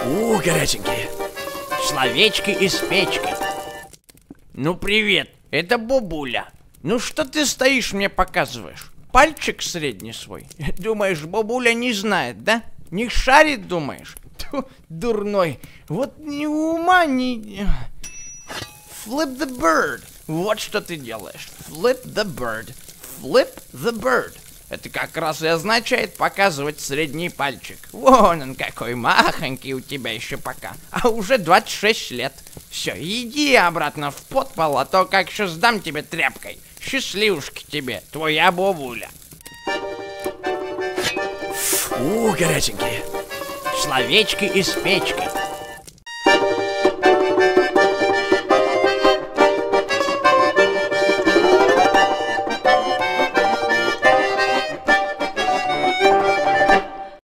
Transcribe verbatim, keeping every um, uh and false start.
У, горяченькие. Словечки из печки. Ну, привет, это бабуля. Ну, что ты стоишь, мне показываешь? Пальчик средний свой. Думаешь, бабуля не знает, да? Не шарит, думаешь? Тьфу, дурной. Вот ни ума, ни... Flip the bird. Вот что ты делаешь. Flip the bird. Flip the bird. Это как раз и означает показывать средний пальчик. Вон он какой махонький у тебя еще пока. А уже двадцать шесть лет. Все, иди обратно в подпол, а то как сейчас сдам тебе тряпкой. Счастливушки тебе, твоя бабуля. У, горяченькие. Словечки из печки.